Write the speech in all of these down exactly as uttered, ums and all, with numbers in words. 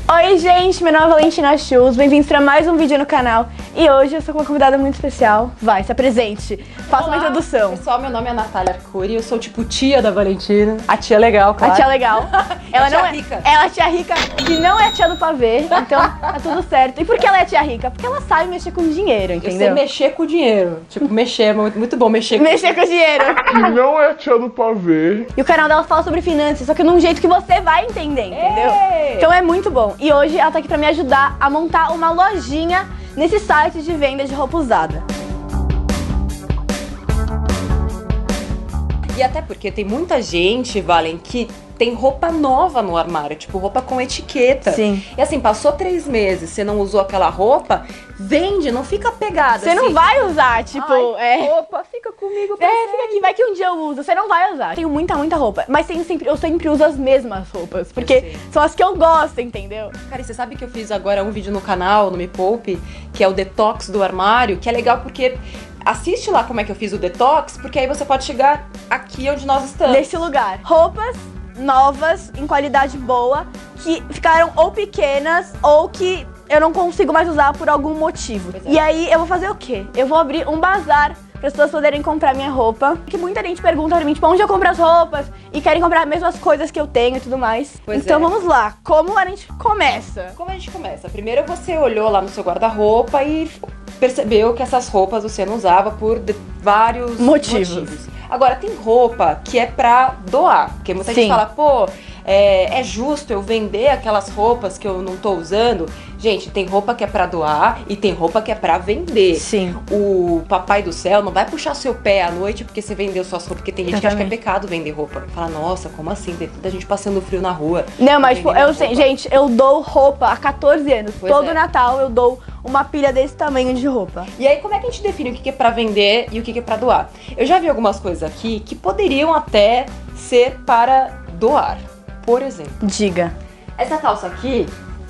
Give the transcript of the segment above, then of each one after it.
Oi gente, meu nome é Valentina Shoes, bem-vindos para mais um vídeo no canal. E hoje eu sou com uma convidada muito especial. Vai, se apresente, faça uma introdução. Pessoal, meu nome é Natália Arcuri, eu sou tipo tia da Valentina. A tia legal, claro. A tia legal. Ela a tia não é rica. Ela é a tia rica, que não é a tia do pavê, então tá tudo certo. E por que ela é a tia rica? Porque ela sabe mexer com dinheiro, entendeu? Eu sei mexer com o dinheiro. Tipo, mexer, é muito, muito bom mexer com Mexer com dinheiro. E não é a tia do pavê. E o canal dela fala sobre finanças, só que num jeito que você vai entender, entendeu? Ei! Então é muito bom. E hoje ela tá aqui pra me ajudar a montar uma lojinha nesse site de venda de roupa usada. E até porque tem muita gente, Valen, que tem roupa nova no armário, tipo roupa com etiqueta. Sim. E assim, passou três meses, você não usou aquela roupa, vende, não fica pegada. Você assim. não vai usar, tipo, Ai, é... roupa, fica comigo pra É, sempre. fica aqui, vai que um dia eu uso. Você não vai usar. Tenho muita, muita roupa. Mas tenho sempre, eu sempre uso as mesmas roupas. Porque sei. são as que eu gosto, entendeu? Cara, e você sabe que eu fiz agora um vídeo no canal, no Me Poupe, que é o detox do armário, que é legal porque assiste lá como é que eu fiz o detox, porque aí você pode chegar aqui onde nós estamos. Nesse lugar. Roupas novas, em qualidade boa, que ficaram ou pequenas ou que eu não consigo mais usar por algum motivo. Pois é. E aí eu vou fazer o quê? Eu vou abrir um bazar para as pessoas poderem comprar minha roupa. Que muita gente pergunta pra mim, tipo, onde eu compro as roupas? E querem comprar as mesmas coisas que eu tenho e tudo mais. Pois então é. vamos lá. Como a gente começa? Como a gente começa? Primeiro você olhou lá no seu guarda-roupa e percebeu que essas roupas você não usava por de- vários Motivos. motivos. Agora, tem roupa que é pra doar. Porque muita Sim. gente fala, pô, é, é justo eu vender aquelas roupas que eu não tô usando? Gente, tem roupa que é pra doar e tem roupa que é pra vender. Sim. O papai do céu não vai puxar seu pé à noite porque você vendeu suas roupas. Porque tem gente que acha que é Exatamente. pecado vender roupa. Fala, nossa, como assim? Tem tanta gente passando frio na rua. Não, mas tipo, vendendo eu sei, roupa. gente, eu dou roupa há quatorze anos. Pois Todo é. Natal eu dou uma pilha desse tamanho de roupa. E aí, como é que a gente define o que é pra vender e o que é pra doar? Eu já vi algumas coisas aqui que poderiam até ser para doar. Por exemplo, Diga. essa calça aqui,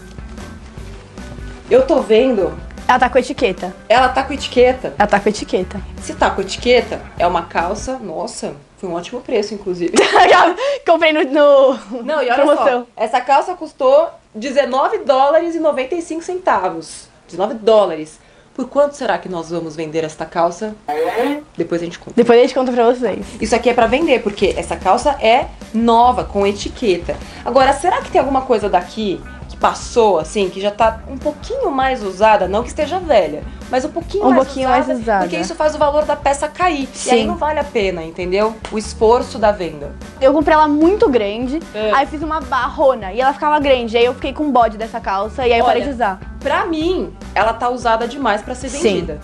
eu tô vendo, Ela tá com etiqueta. ela tá com etiqueta. Ela tá com etiqueta. Se tá com etiqueta, é uma calça, nossa, foi um ótimo preço, inclusive. Comprei no, no... Não, e olha promoção. só, essa calça custou dezenove dólares e noventa e cinco centavos. dezenove dólares. Por quanto será que nós vamos vender esta calça? Depois a gente conta. Depois a gente conta pra vocês. Isso aqui é pra vender, porque essa calça é nova, com etiqueta. Agora, será que tem alguma coisa daqui que passou, assim, que já tá um pouquinho mais usada? Não que esteja velha, mas um pouquinho, Um mais, pouquinho usada, mais usada. porque isso faz o valor da peça cair. E aí Sim. não vale a pena, entendeu? O esforço da venda. Eu comprei ela muito grande, É. aí fiz uma barrona e ela ficava grande. Aí eu fiquei com o bode dessa calça e aí eu Olha, parei de usar. Pra mim, ela tá usada demais pra ser Sim. vendida.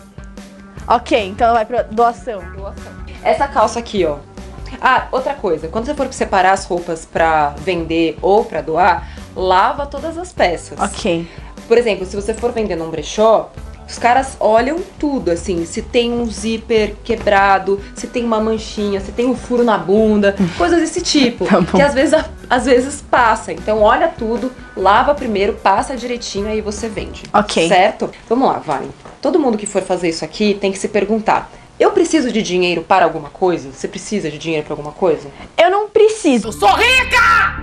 Ok, então ela vai pra doação. Essa calça aqui, ó. Ah, outra coisa. Quando você for separar as roupas pra vender ou pra doar, lava todas as peças. Ok. Por exemplo, se você for vender num brechó, os caras olham tudo, assim, se tem um zíper quebrado, se tem uma manchinha, se tem um furo na bunda, coisas desse tipo. Tá bom. Que às vezes, às vezes passa. Então olha tudo, lava primeiro, passa direitinho, aí você vende. Ok. Certo? Vamos lá, vai. Todo mundo que for fazer isso aqui tem que se perguntar: eu preciso de dinheiro para alguma coisa? Você precisa de dinheiro para alguma coisa? Eu não preciso. Sou rica!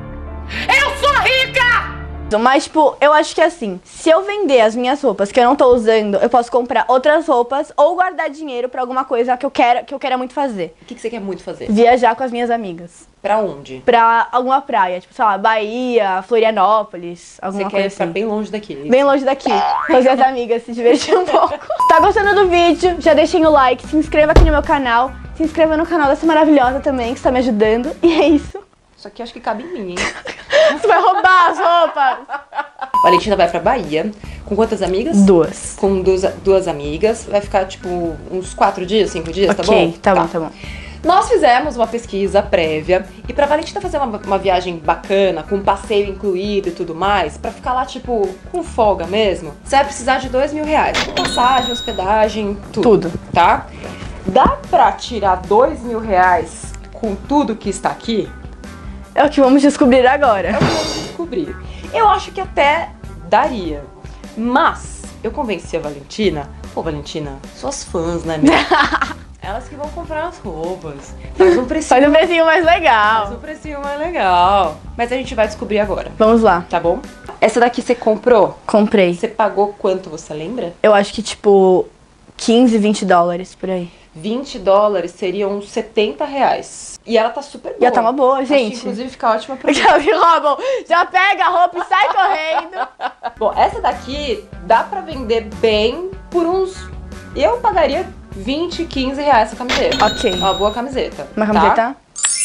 Eu sou rica! Mas, tipo, eu acho que assim, se eu vender as minhas roupas que eu não tô usando, eu posso comprar outras roupas ou guardar dinheiro pra alguma coisa que eu quero, que eu quero muito fazer. O que, que você quer muito fazer? Viajar com as minhas amigas. Pra onde? Pra alguma praia, tipo, sei lá, Bahia, Florianópolis, alguma Você quer coisa ficar assim. bem longe daqui. Bem longe daqui, fazer as amigas se divertir um pouco. Tá gostando do vídeo? Já deixem o like, se inscreva aqui no meu canal, se inscreva no canal dessa maravilhosa também, que está me ajudando. E é isso. Isso aqui acho que cabe em mim, hein? Você vai roubar as roupas? Valentina vai pra Bahia. Com quantas amigas? Duas. Com duas, duas amigas. Vai ficar, tipo, uns quatro dias, cinco dias, tá bom? Ok, tá bom, tá bom. Nós fizemos uma pesquisa prévia. E pra Valentina fazer uma, uma viagem bacana, com passeio incluído e tudo mais, pra ficar lá, tipo, com folga mesmo, você vai precisar de dois mil reais. Com passagem, hospedagem, tudo. Tudo. Tá? Dá pra tirar dois mil reais com tudo que está aqui? É o que vamos descobrir agora. É o que vamos descobrir. Eu acho que até daria. Mas eu convenci a Valentina. Pô, Valentina, suas fãs, né, meu? Elas que vão comprar as roupas. Faz um precinho, Faz um precinho mais faz legal. um precinho mais legal. Mas a gente vai descobrir agora, Vamos lá. tá bom? Essa daqui você comprou? Comprei. Você pagou quanto, você lembra? Eu acho que tipo quinze, vinte dólares por aí. vinte dólares seriam uns setenta reais. E ela tá super boa. Já tá uma boa, Acho gente. que, inclusive, fica ótima pra mim. Já me roubam. Já pega a roupa e sai correndo. Bom, essa daqui dá pra vender bem por uns... Eu pagaria vinte, quinze reais essa camiseta. Ok. Uma boa camiseta. Uma tá? camiseta?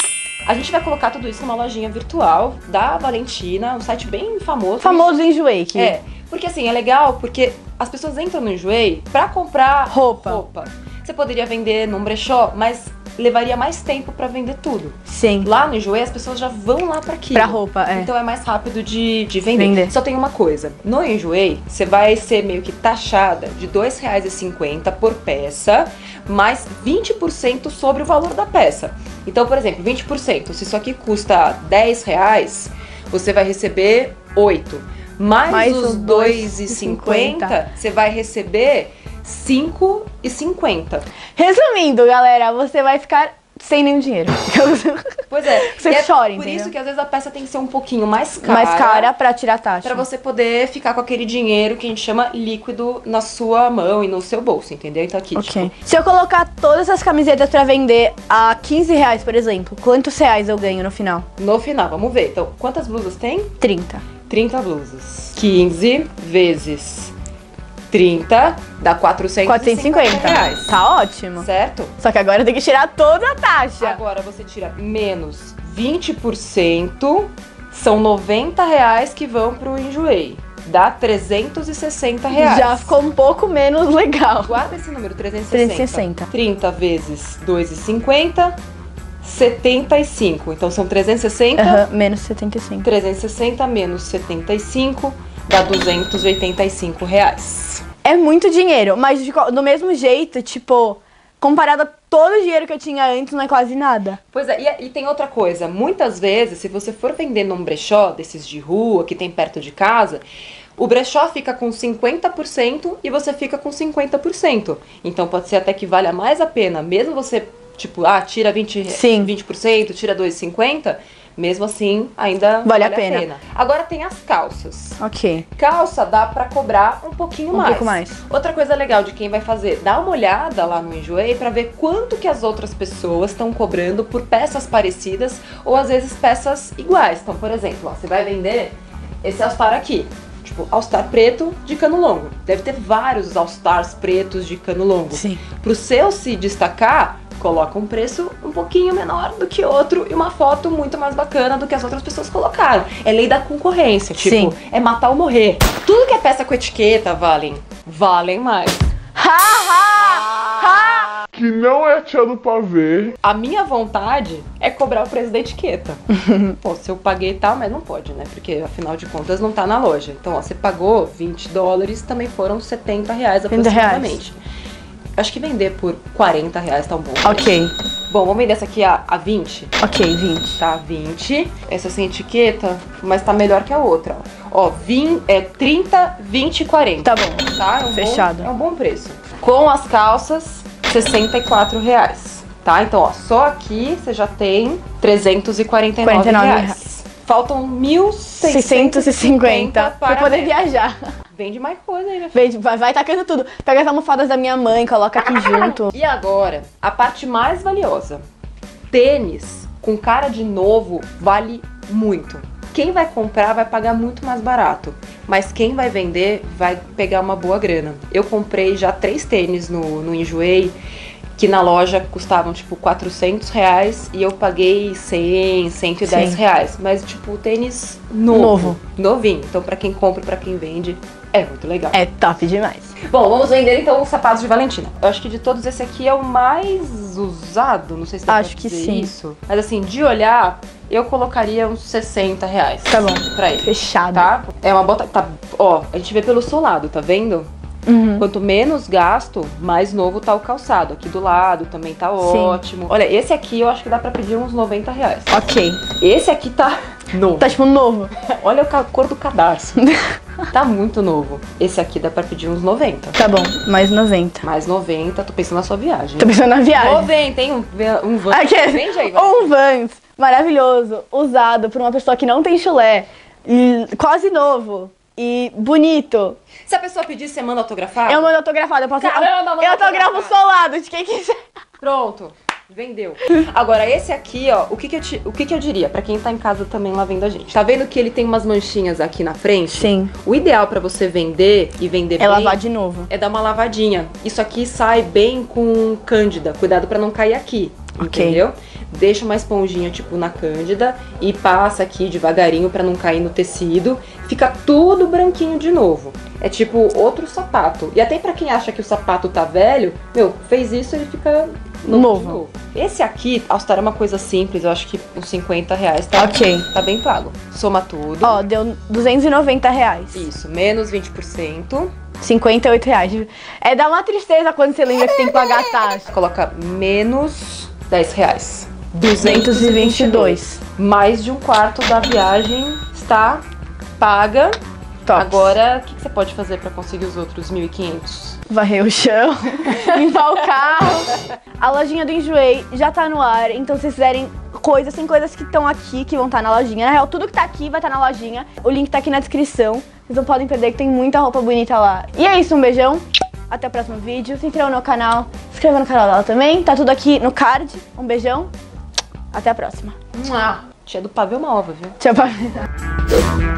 A gente vai colocar tudo isso numa lojinha virtual da Valentina, um site bem famoso. Famoso Enjoei. Que... É, porque assim, é legal porque as pessoas entram no Enjoei pra comprar Roupa. roupa. Você poderia vender num brechó, mas levaria mais tempo pra vender tudo. Sim. Lá no Enjoei, as pessoas já vão lá pra aquilo. Pra roupa, é. Então é mais rápido de, de vender. Vender. Só tem uma coisa. No Enjoei, você vai ser meio que taxada de dois reais e cinquenta centavos por peça, mais vinte por cento sobre o valor da peça. Então, por exemplo, vinte por cento. Se isso aqui custa dez reais, você vai receber oito. Mais, Mais os os dois reais e cinquenta centavos, você vai receber cinco reais e cinquenta centavos. Resumindo, galera, você vai ficar sem nenhum dinheiro. Pois é. Você e é chora, por entendeu? isso que às vezes a peça tem que ser um pouquinho mais cara. Mais cara pra tirar taxa. Pra você poder ficar com aquele dinheiro que a gente chama líquido na sua mão e no seu bolso, entendeu? Então aqui, Ok. tipo, Se eu colocar todas essas camisetas pra vender a quinze reais, por exemplo, quantos reais eu ganho no final? no final, vamos ver. Então, quantas blusas tem? trinta. trinta blusas. quinze vezes trinta dá quatrocentos e quatrocentos e cinquenta cinquenta. reais. Tá ótimo. Certo? Só que agora tem que tirar toda a taxa. Agora você tira menos vinte por cento, são noventa reais que vão pro Enjoei. Dá trezentos e sessenta reais. Já ficou um pouco menos legal. Guarda esse número, trezentos e sessenta. trezentos e sessenta. trinta vezes dois reais e cinquenta centavos, setenta e cinco. Então são trezentos e sessenta. Aham, menos setenta e cinco. trezentos e sessenta menos setenta e cinco dá duzentos e oitenta e cinco reais. É muito dinheiro, mas de qual- do mesmo jeito, tipo, comparado a todo o dinheiro que eu tinha antes, não é quase nada. Pois é, e, e tem outra coisa. Muitas vezes, se você for vender num brechó desses de rua, que tem perto de casa, o brechó fica com cinquenta por cento e você fica com cinquenta por cento. Então pode ser até que valha mais a pena, mesmo você, tipo, ah, tira vinte, Sim. vinte por cento, tira dois reais e cinquenta centavos, mesmo assim ainda Vale a pena. Agora tem as calças. Ok. Calça dá pra cobrar um pouquinho Um mais. pouco mais. Outra coisa legal de quem vai fazer, dá uma olhada lá no Enjoei pra ver quanto que as outras pessoas estão cobrando por peças parecidas ou às vezes peças iguais. Então, por exemplo, ó, você vai vender esse All-Star aqui. Tipo, All-Star preto de cano longo. Deve ter vários All-Stars pretos de cano longo. Sim. Pro seu se destacar, coloca um preço um pouquinho menor do que outro e uma foto muito mais bacana do que as outras pessoas colocaram. É lei da concorrência, tipo, Sim. é matar ou morrer. Tudo que é peça com etiqueta valem, valem mais. Ha, ha, ha. Que não é tia do pavê. A minha vontade é cobrar o preço da etiqueta. Pô, se eu paguei e tal, mas não pode, né? Porque afinal de contas não tá na loja. Então, ó, você pagou vinte dólares, também foram setenta reais setenta reais. aproximadamente. Acho que vender por quarenta reais tá um bom. Ok. Bom, vamos vender essa aqui a, a vinte. Ok, vinte. Tá, vinte. Essa sem etiqueta, mas tá melhor que a outra. Ó, vinte, é trinta, vinte e quarenta. Tá bom. Tá? É um Fechado. Bom, é um bom preço. Com as calças, sessenta e quatro reais. Tá? Então, ó, só aqui você já tem trezentos e quarenta e nove quarenta e nove reais. reais. Faltam mil seiscentos seiscentos e cinquenta pra para poder a viajar. Vende mais coisa aí, minha filha. Vem, vai, vai tacando tudo. Pega as almofadas da minha mãe, coloca aqui junto. E agora, a parte mais valiosa. Tênis com cara de novo vale muito. Quem vai comprar vai pagar muito mais barato, mas quem vai vender vai pegar uma boa grana. Eu comprei já três tênis no, no Enjoei, que na loja custavam tipo quatrocentos reais e eu paguei cem, cento e dez Sim. reais. Mas tipo, tênis novo, Novo. novinho. Então pra quem compra e pra quem vende, é muito legal. É top demais. Bom, vamos vender então os sapatos de Valentina. Eu acho que de todos esse aqui é o mais usado, não sei se dá Acho pra que dizer sim. isso. Mas assim, de olhar, eu colocaria uns sessenta reais. Tá bom. Pra ele. Fechado. Tá? É uma bota. Tá, ó, a gente vê pelo solado, tá vendo? Uhum. Quanto menos gasto, mais novo tá o calçado. Aqui do lado também tá ótimo. Olha, esse aqui eu acho que dá pra pedir uns noventa reais. Ok. Esse aqui tá novo. Tá tipo novo. Olha a ca- cor do cadarço. Tá muito novo. Esse aqui dá pra pedir uns noventa. Tá bom, mais noventa. Mais noventa, tô pensando na sua viagem. Tô pensando na viagem. noventa, hein? Um, um van. Aqui, Vende aí, vai. um Vans maravilhoso, usado por uma pessoa que não tem chulé. e quase novo e bonito. Se a pessoa pedir, você manda autografado? Eu mando autografado, eu posso... Caramba, manda eu autografo autografado. solado de quem quiser. Pronto. Vendeu. Agora, esse aqui, ó, o que que eu, te, o que que eu diria pra quem tá em casa também lá vendo a gente? Tá vendo que ele tem umas manchinhas aqui na frente? Sim. O ideal pra você vender e vender É bem lavar de novo. é dar uma lavadinha. Isso aqui sai bem com cândida. Cuidado pra não cair aqui, Ok. entendeu? Deixa uma esponjinha, tipo, na cândida e passa aqui devagarinho pra não cair no tecido. Fica tudo branquinho de novo. É tipo outro sapato. E até pra quem acha que o sapato tá velho, meu, fez isso, ele fica... Novo. de novo. Esse aqui, All-Star é uma coisa simples, eu acho que uns cinquenta reais tá, Ok. tá bem pago. Soma tudo. Ó, deu duzentos e noventa reais. Isso, menos vinte por cento. cinquenta e oito reais. É, dá uma tristeza quando você lembra que tem que pagar a taxa. Coloca menos dez reais. duzentos e vinte e dois. Mais de um quarto da viagem está paga. Top. Agora, o que, que você pode fazer para conseguir os outros mil e quinhentos? Varrer o chão, limpar o carro. A lojinha do Enjoei já tá no ar, então se vocês fizerem coisas, tem coisas que estão aqui, que vão estar na lojinha. Na real, tudo que tá aqui vai estar na lojinha. O link tá aqui na descrição. Vocês não podem perder que tem muita roupa bonita lá. E é isso, um beijão. Até o próximo vídeo. Se inscreva no canal, se inscreva no canal dela também. Tá tudo aqui no card. Um beijão. Até a próxima. Tia do pavê é uma ova, viu? Tchau, pra